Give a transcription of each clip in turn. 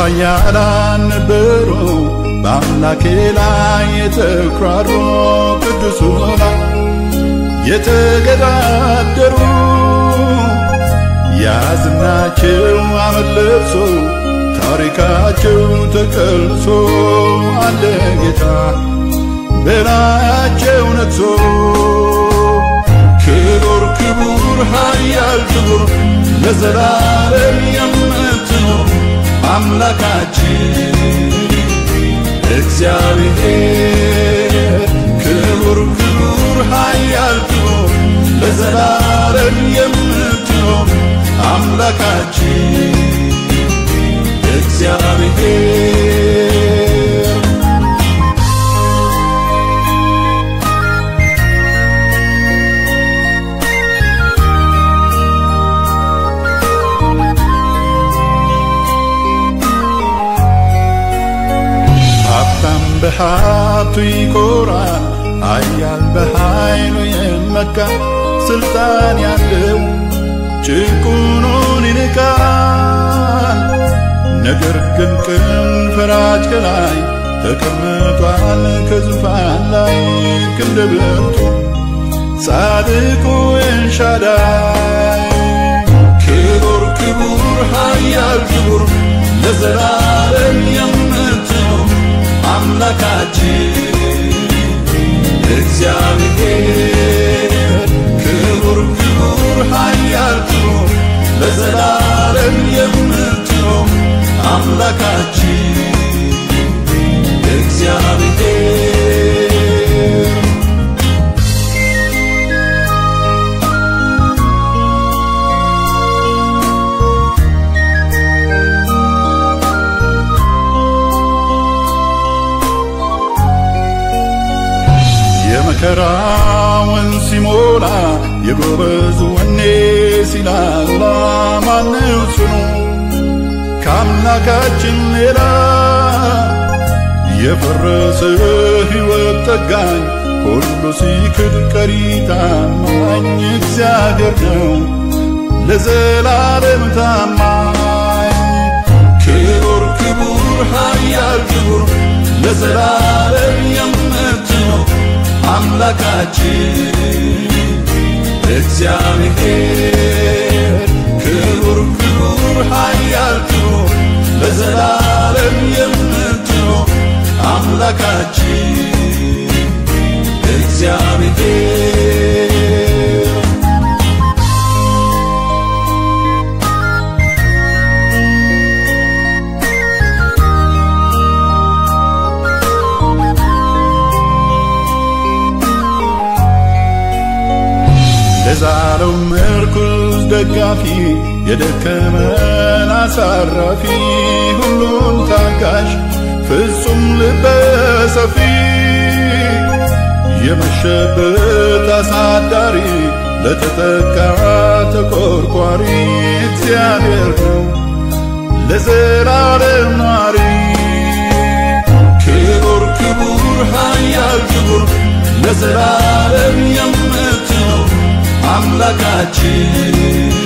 ኃያላን ነበሩ በአምላኬ ላይ የተኩራሩ ቅዱሱ ላይ የተገዳደሩ ያዝናቸው አመድ ለብሶ ታሪካቸው ተቀልሶ አለ ጌታ በላያቸው ነግሶ ክቡር ክቡር ኃያል ክቡር ለዘላለም የምትኖር አምላካችን እግዚአብሔር ክቡር ክቡር ኃያል ክቡር ለዘላለም የምትኖር አምላካችን እግዚአብሔር በሀብቱ ይኮራል ኃያል በኃይሉ የመካ ስልጣን ያለው ጭቁኑን ይንቃል ነገር ግን ቅን ፈራጅ ከላይ ተቀምጧል ከዙፋን ላይ ክንደ ብርቱ ጻድቁ ኤልሻዳይ ክቡር ክቡር ኃያል ክቡር ለዘላለም የምትኖር አምላካችን እግዚአብሔር ክቡር ክቡር ኃያል ክቡር ለዘላለም የምትኖር አምላካችን እግዚአብሔር የመከራውን ሲሞላ የጎበዝ ወኔ ሲላላ ማነው ጽኑ ከአምላካችን ሌላ የፈረሰ ሕይወት ጠጋኝ ሁሉ ሲክድ ቀሪ ታማኝ እግዚአብሔር ነው ለዘላለም ታማኝ ክቡር ክቡር ኃያል ክቡር ለዘላለም የምትኖር አምላካችን እግዚአብሔር ክቡር ክቡር ኃያል ክቡር ለዘላለም የምትኖር አምላካችን እግዚአብሔር ለዛሬው ምርኩዝ ደጋፊ የደከመን አሳራፊ ሁሉን ታጋሽ ፍጹም ልበ ሰፊ የመሸበት አሳዳሪ ለተጠቃ ተቆርቋሪ እግዚአብሔር ነው ለዘላለም ኗሪ ክቡር ክቡር ኃያል ክቡር ለዘላለም የምትኖር አምላካችን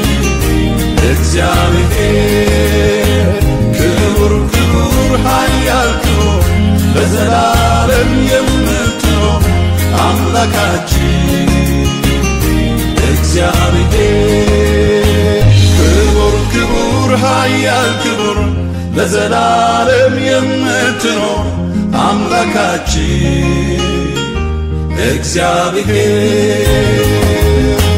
እግዚአብሔር ክቡር ክቡር ኃያል ክቡር ለዘላለም የምትኖር አምላካችን እግዚአብሔር ክቡር ክቡር ኃያል ክቡር ለዘላለም የምትኖር አምላካችን እግዚአብሔር